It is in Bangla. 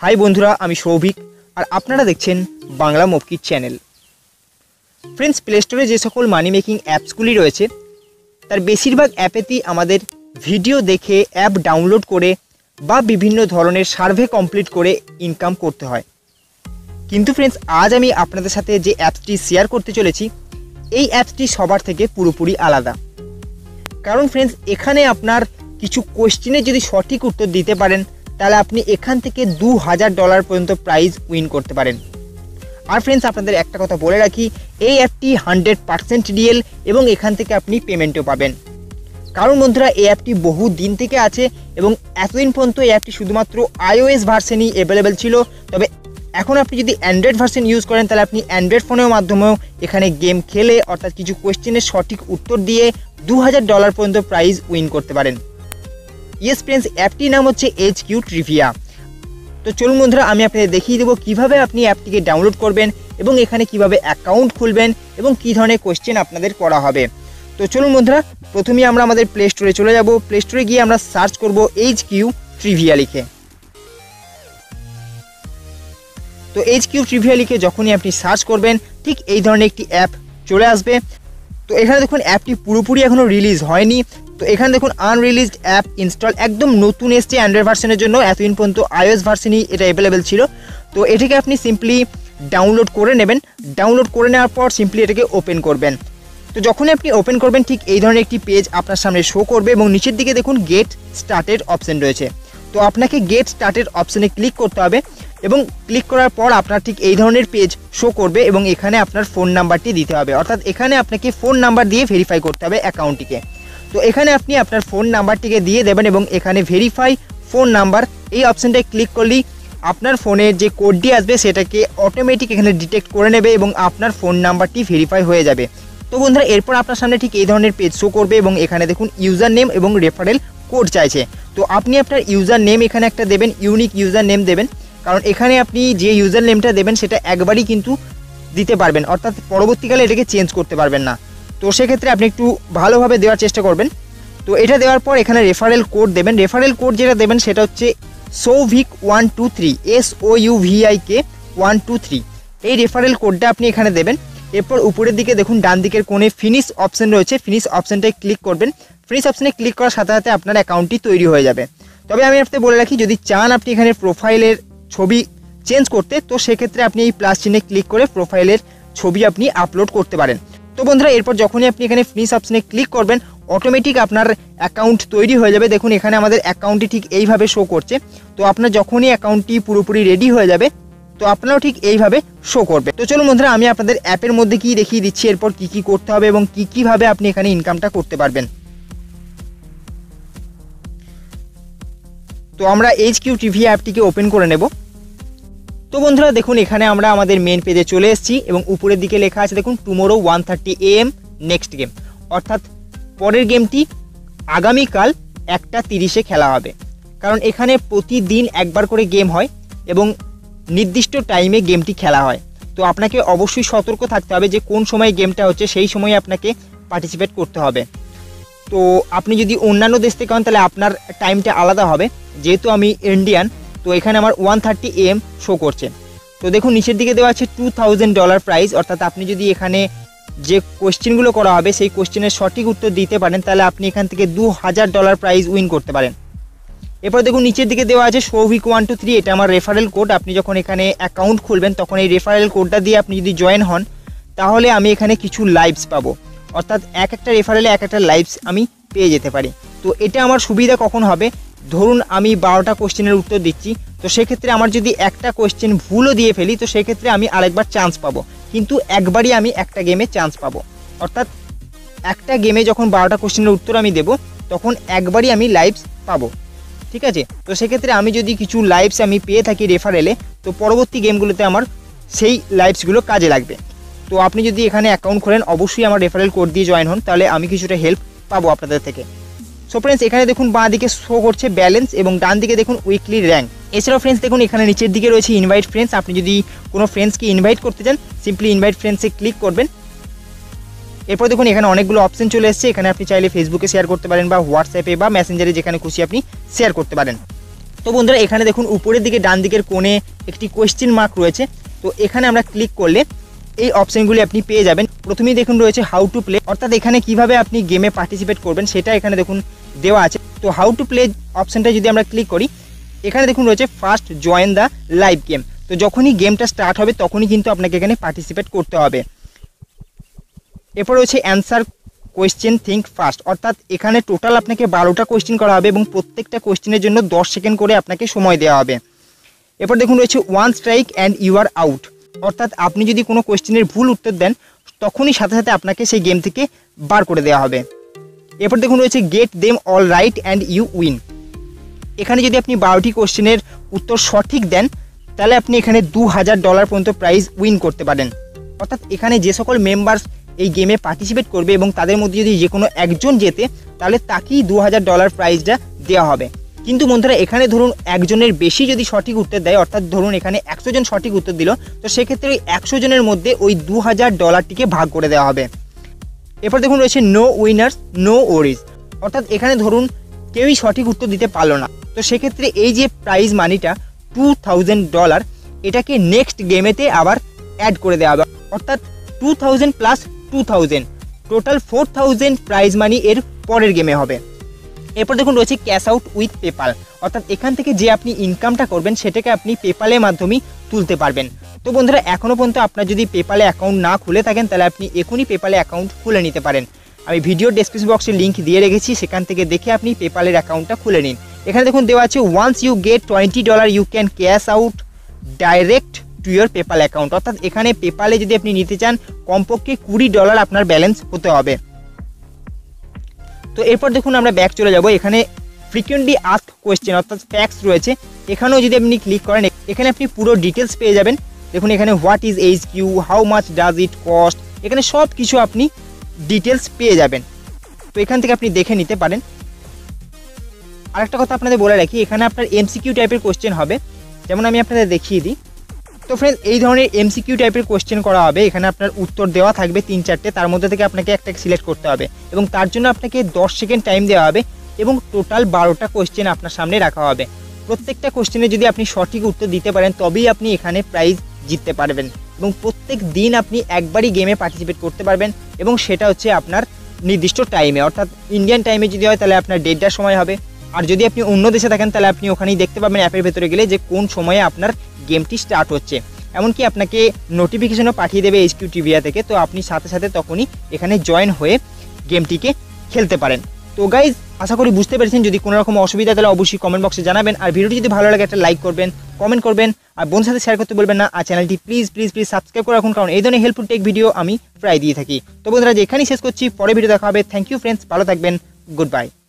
হাই বন্ধুরা, আমি সৌভিক আর আপনারা দেখছেন বাংলা মফকিট চ্যানেল। ফ্রেন্ডস, প্লে স্টোরে যে সকল মানি মেকিং অ্যাপসগুলি রয়েছে তার বেশিরভাগ অ্যাপেতেই আমাদের ভিডিও দেখে অ্যাপ ডাউনলোড করে বা বিভিন্ন ধরনের সার্ভে কমপ্লিট করে ইনকাম করতে হয়। কিন্তু ফ্রেন্ডস, আজ আমি আপনাদের সাথে যে অ্যাপসটি শেয়ার করতে চলেছি এই অ্যাপসটি সবার থেকে পুরোপুরি আলাদা। কারণ ফ্রেন্ডস, এখানে আপনার কিছু কোয়েশ্চেনের যদি সঠিক উত্তর দিতে পারেন তাহলে আপনি এখান থেকে $2000 পর্যন্ত প্রাইজ উইন করতে পারেন। আর ফ্রেন্ডস, আপনাদের একটা কথা বলে রাখি, এই অ্যাপটি 100% রিয়েল এবং এখান থেকে আপনি পেমেন্টও পাবেন। কারণ বন্ধুরা, এই অ্যাপটি বহু দিন থেকে আছে এবং এতদিন পর্যন্ত এই অ্যাপটি শুধুমাত্র iOS ভার্সনই অ্যাভেলেবেল ছিল। তবে এখন আপনি যদি অ্যান্ড্রয়েড ভার্সন ইউজ করেন তাহলে আপনি অ্যান্ড্রয়েড ফোনের মাধ্যমেও এখানে গেম খেলে অর্থাৎ কিছু কোয়েশ্চেনের সঠিক উত্তর দিয়ে $2000 পর্যন্ত প্রাইজ উইন করতে পারেন। ইয়েস ফ্রেন্ডস, অ্যাপটির নাম হচ্ছে HQ ট্রিভিয়া। তো চলুন বন্ধুরা, আমি আপনাদের দেখিয়ে দেবো কীভাবে আপনি অ্যাপটিকে ডাউনলোড করবেন এবং এখানে কিভাবে অ্যাকাউন্ট খুলবেন এবং কী ধরনের কোয়েশ্চেন আপনাদের করা হবে। তো চলুন বন্ধুরা, প্রথমেই আমরা আমাদের প্লে স্টোরে চলে যাব। প্লে স্টোরে গিয়ে আমরা সার্চ করব HQ ট্রিভিয়া লিখে। তো HQ ট্রিভিয়া লিখে যখনই আপনি সার্চ করবেন ঠিক এই ধরনের একটি অ্যাপ চলে আসবে। তো এখানে দেখুন অ্যাপটি পুরোপুরি এখনও রিলিজ হয়নি। তো এখানে দেখুন আনরিলিজড অ্যাপ ইনস্টল একদম নতুন এসছে অ্যান্ড্রয়েড ভার্সনের জন্য। এতদিন পর্যন্ত iOS ভার্সনই এটা অ্যাভেলেবেল ছিল। তো এটাকে আপনি সিম্পলি ডাউনলোড করে নেবেন। ডাউনলোড করে নেওয়ার পর সিম্পলি এটাকে ওপেন করবেন। তো যখনই আপনি ওপেন করবেন ঠিক এই ধরনের একটি পেজ আপনার সামনে শো করবে এবং নিচের দিকে দেখুন গেট স্টার্টেড অপশন রয়েছে। তো আপনাকে গেট স্টার্টেড অপশনে ক্লিক করতে হবে এবং ক্লিক করার পর আপনার ঠিক এই ধরনের পেজ শো করবে এবং এখানে আপনার ফোন নাম্বারটি দিতে হবে। অর্থাৎ এখানে আপনাকে ফোন নাম্বার দিয়ে ভেরিফাই করতে হবে অ্যাকাউন্টটিকে। তো এখানে আপনি আপনার ফোন নাম্বারটিকে দিয়ে দেবেন এবং এখানে ভেরিফাই ফোন নাম্বার এই অপশানটায় ক্লিক করলেই আপনার ফোনের যে কোডটি আসবে সেটাকে অটোমেটিক এখানে ডিটেক্ট করে নেবে এবং আপনার ফোন নাম্বারটি ভেরিফাই হয়ে যাবে। তো বন্ধুরা, এরপর আপনার সামনে ঠিক এই ধরনের পেজ শো করবে এবং এখানে দেখুন ইউজার নেম এবং রেফারেল কোড চাইছে। তো আপনি আপনার ইউজার নেম এখানে একটা দেবেন, ইউনিক ইউজার নেম দেবেন। কারণ এখানে আপনি যে ইউজার নেমটা দেবেন সেটা একবারই কিন্তু দিতে পারবেন, অর্থাৎ পরবর্তীকালে এটাকে চেঞ্জ করতে পারবেন না। তো সেক্ষেত্রে আপনি একটু ভালোভাবে দেওয়ার চেষ্টা করবেন। তো এটা দেওয়ার পর এখানে রেফারেল কোড দেবেন। রেফারেল কোড যেটা দেবেন সেটা হচ্ছে SOUVIK123 SOUVIK123। এই রেফারেল কোডটা আপনি এখানে দেবেন। এরপর উপরের দিকে দেখুন ডান দিকের কোণে ফিনিশ অপশন রয়েছে, ফিনিশ অপশনটায় ক্লিক করবেন। ফিনিশ অপশনে ক্লিক করার সাথে সাথে আপনার অ্যাকাউন্টটি তৈরি হয়ে যাবে। তবে আমি আপনাকে বলে রাখি, যদি চান আপনি এখানে প্রোফাইলের ছবি চেঞ্জ করতে তো সেক্ষেত্রে আপনি এই প্লাস চিহ্নে ক্লিক করে প্রোফাইলের ছবি আপনি আপলোড করতে পারেন। তো বন্ধুরা, এরপর যখনই আপনি এখানে ফিনিশ অপশনে ক্লিক করবেন অটোমেটিক আপনার অ্যাকাউন্ট তৈরি হয়ে যাবে। দেখুন এখানে আমাদের অ্যাকাউন্টটি ঠিক এইভাবে শো করছে। তো আপনার যখনই অ্যাকাউন্টটি পুরোপুরি রেডি হয়ে যাবে তো আপনারাও ঠিক এইভাবে শো করবে। তো চলুন বন্ধুরা, আমি আপনাদের অ্যাপের মধ্যে কি দেখিয়ে দিচ্ছি এরপর কি কি করতে হবে এবং কিভাবে আপনি এখানে ইনকামটা করতে পারবেন। তো আমরা HQ ট্রিভিয়া অ্যাপটিকে ওপেন করে নেব। তো বন্ধুরা দেখুন এখানে আমরা আমাদের মেন পেজে চলে এসেছি এবং উপরের দিকে লেখা আছে দেখুন টুমোরো 1:30 AM নেক্সট গেম, অর্থাৎ পরের গেমটি আগামীকাল 1:30-এ খেলা হবে। কারণ এখানে প্রতিদিন একবার করে গেম হয় এবং নির্দিষ্ট টাইমে গেমটি খেলা হয়। তো আপনাকে অবশ্যই সতর্ক থাকতে হবে যে কোন সময় গেমটা হচ্ছে সেই সময় আপনাকে পার্টিসিপেট করতে হবে। তো আপনি যদি অন্যান্য দেশ থেকে হন তাহলে আপনার টাইমটা আলাদা হবে। যেহেতু আমি ইন্ডিয়ান তো এখানে আমার 1:30 AM শো করছে। তো দেখুন নিচের দিকে দেওয়া আছে $2000 প্রাইজ, অর্থাৎ আপনি যদি এখানে যে কোয়েশ্চেনগুলো করা হবে সেই কোয়েশ্চেনের সঠিক উত্তর দিতে পারেন তাহলে আপনি এখান থেকে $2000 প্রাইজ উইন করতে পারেন। এরপর দেখুন নিচের দিকে দেওয়া আছে SOUVIK123, এটা আমার রেফারেল কোড। আপনি যখন এখানে অ্যাকাউন্ট খুলবেন তখন এই রেফারেল কোডটা দিয়ে আপনি যদি জয়েন হন তাহলে আমি এখানে কিছু লাইভস পাবো, অর্থাৎ এক একটা রেফারেলে এক একটা লাইভস আমি পেয়ে যেতে পারি। তো এটা আমার সুবিধা কখন হবে, ধরুন আমি 12টা কোয়েশ্চেনের উত্তর দিচ্ছি, তো সেক্ষেত্রে আমার যদি একটা কোয়েশ্চেন ভুলও দিয়ে ফেলি তো সেক্ষেত্রে আমি আরেকবার চান্স পাবো, কিন্তু একবারই আমি একটা গেমে চান্স পাবো। অর্থাৎ একটা গেমে যখন 12টা কোয়েশ্চেনের উত্তর আমি দেবো তখন একবারই আমি লাইভস পাবো, ঠিক আছে। তো সেক্ষেত্রে আমি যদি কিছু লাইভস আমি পেয়ে থাকি রেফারেলে তো পরবর্তী গেমগুলোতে আমার সেই লাইভসগুলো কাজে লাগবে। তো আপনি যদি এখানে অ্যাকাউন্ট খোলেন অবশ্যই আমার রেফারেল কোড দিয়ে জয়েন হন, তাহলে আমি কিছুটা হেল্প পাবো আপনাদের থেকে। সো ফ্রেন্ডস, এখানে দেখুন বাঁ দিকে শো করছে ব্যালেন্স এবং ডান দিকে দেখুন উইকলি র্যাঙ্ক। এছাড়াও ফ্রেন্ডস দেখুন এখানে নিচের দিকে রয়েছে ইনভাইট ফ্রেন্ডস। আপনি যদি কোনো ফ্রেন্ডসকে ইনভাইট করতে চান সিম্পলি ইনভাইট ফ্রেন্ডসে ক্লিক করবেন। এরপর দেখুন এখানে অনেকগুলো অপশন চলে এসেছে। এখানে আপনি চাইলে ফেসবুকে শেয়ার করতে পারেন বা হোয়াটসঅ্যাপে বা মেসেঞ্জারে যেখানে খুশি আপনি শেয়ার করতে পারেন। তো বন্ধুরা এখানে দেখুন উপরের দিকে ডান দিকের কোণে একটি কোয়েশ্চেন মার্ক রয়েছে। তো এখানে আমরা ক্লিক করলে এই অপশনগুলি আপনি পেয়ে যাবেন। প্রথমেই দেখুন রয়েছে হাউ টু প্লে, অর্থাৎ এখানে কিভাবে আপনি গেমে পার্টিসিপেট করবেন সেটা এখানে দেখুন দেওয়া আছে। তো হাউ টু প্লে অপশনটা যদি আমরা ক্লিক করি, এখানে দেখুন রয়েছে first join the live game. তো যখনই গেমটা স্টার্ট হবে তখনই কিন্তু আপনাকে এখানে পার্টিসিপেট করতে হবে। এরপর রয়েছে অ্যান্সার কোয়েশ্চেন থিঙ্ক ফার্স্ট, অর্থাৎ এখানে টোটাল আপনাকে 12টা কোয়েশ্চেন করা হবে এবং প্রত্যেকটা কোয়েশ্চেনের জন্য 10 সেকেন্ড করে আপনাকে সময় দেওয়া হবে। এরপর দেখুন রয়েছে one strike and you are out, অর্থাৎ আপনি যদি কোনো কোয়েশ্চেনের ভুল উত্তর দেন তখনই সাথে সাথে আপনাকে সেই গেম থেকে বার করে দেওয়া হবে। এরপর দেখুন রয়েছে get them all right and you win, এখানে যদি আপনি 12টি কোয়েশ্চেনের উত্তর সঠিক দেন তাহলে আপনি এখানে $2000 পর্যন্ত প্রাইজ উইন করতে পারেন। অর্থাৎ এখানে যে সকল মেম্বার্স এই গেমে পার্টিসিপেট করবে এবং তাদের মধ্যে যদি যে কোনো একজন জেতে তাহলে তাকেই $2000 প্রাইজটা দেওয়া হবে। কিন্তু বন্ধুরা এখানে ধরুন একজনের বেশি যদি সঠিক উত্তর দেয়, অর্থাৎ ধরুন এখানে 100 জন সঠিক উত্তর দিল, তো সেক্ষেত্রে ওই 100 জনের মধ্যে ওই $2000টিকে ভাগ করে দেওয়া হবে। এরপর দেখুন রয়েছে নো উইনার্স নো ওরিজ, অর্থাৎ এখানে ধরুন কেউই সঠিক উত্তর দিতে পারলো না, তো সেক্ষেত্রে এই যে প্রাইজ মানিটা $2000 এটাকে নেক্সট গেমেতে আবার অ্যাড করে দেওয়া হবে, অর্থাৎ 2000 প্লাস 2000 টোটাল 4000 প্রাইজ মানি এর পরের গেমে হবে। এরপর দেখুন রয়েছে ক্যাশ আউট উইথ পেপাল, অর্থাৎ এখান থেকে যে আপনি ইনকামটা করবেন সেটাকে আপনি পেপালের মাধ্যমেই তুলতে পারবেন। তো বন্ধুরা এখনও পর্যন্ত আপনার যদি পেপালে অ্যাকাউন্ট না খুলে থাকেন তাহলে আপনি এখনই পেপালে অ্যাকাউন্ট খুলে নিতে পারেন। আমি ভিডিওর ডেসক্রিপশন বক্সে লিঙ্ক দিয়ে রেখেছি, সেখান থেকে দেখে আপনি পেপালের অ্যাকাউন্টটা খুলে নিন। এখানে দেখুন দেওয়া আছে once you get $20 you can cash out direct to your PayPal account, অর্থাৎ এখানে পেপালে যদি আপনি নিতে চান কমপক্ষে $20 আপনার ব্যালেন্স হতে হবে। তো এরপর দেখুন আমরা ব্যাক চলে যাব, এখানে ফ্রিকুয়েন্টলি আস্কড কোয়েশ্চেন অর্থাৎ ফ্যাক্টস রয়েছে, এখানেও যদি আপনি ক্লিক করেন এখানে আপনি পুরো ডিটেলস পেয়ে যাবেন। দেখুন এখানে what is HQ, how much does it cost, এখানে সব কিছু আপনি ডিটেলস পেয়ে যাবেন। তো এখান থেকে আপনি দেখে নিতে পারেন। আরেকটা কথা আপনাদের বলে রাখি, এখানে আপনার MCQ টাইপের কোয়েশ্চেন হবে, যেমন আমি আপনাদের দেখিয়ে দিই। তো ফ্রেন্ডস এই ধরনের MCQ টাইপের কোয়েশ্চেন করা হবে, এখানে আপনার উত্তর দেওয়া থাকবে 3-4টে, তার মধ্যে থেকে আপনাকে একটা সিলেক্ট করতে হবে এবং তার জন্য আপনাকে 10 সেকেন্ড টাইম দেওয়া হবে এবং টোটাল 12টা কোয়েশ্চেন আপনার সামনে রাখা হবে। প্রত্যেকটা কোয়েশ্চেনে যদি আপনি সঠিক উত্তর দিতে পারেন তবেই আপনি এখানে প্রাইজ জিততে পারবেন এবং প্রত্যেক দিন আপনি একবারই গেমে পার্টিসিপেট করতে পারবেন এবং সেটা হচ্ছে আপনার নির্দিষ্ট টাইমে, অর্থাৎ ইন্ডিয়ান টাইমে যদি হয় তাহলে আপনার 1:30টার সময় হবে, আর যদি আপনি অন্য দেশে থাকেন তাহলে আপনি ওখানেই দেখতে পাবেন অ্যাপের ভেতরে গেলে যে কোন সময়ে আপনার গেমটি স্টার্ট হচ্ছে। এমনকি আপনাকে নোটিফিকেশনও পাঠিয়ে দেবে HQ Trivia থেকে, তো আপনি সাথে সাথে তখনই এখানে জয়েন হয়ে গেমটিকে খেলতে পারেন। তো গাইজ আশা করি বুঝতে পেরেছেন, যদি কোনো রকম অসুবিধা তাহলে অবশ্যই কমেন্ট বক্সে জানাবেন, আর ভিডিওটি যদি ভালো লাগে একটা লাইক করবেন, কমেন্ট করবেন, আর বোনের সাথে শেয়ার করতে বলবেন না, আর চ্যানেলটি প্লিজ প্লিজ প্লিজ সাবস্ক্রাইব করে রাখুন, কারণ এই ধরনের হেল্পফুল টেক ভিডিও আমি প্রায় দিয়ে থাকি। তো বন্ধুরা এখানেই শেষ করছি, পরে ভিডিও দেখা হবে। থ্যাংক ইউ ফ্রেন্ডস, ভালো থাকবেন, গুড বাই।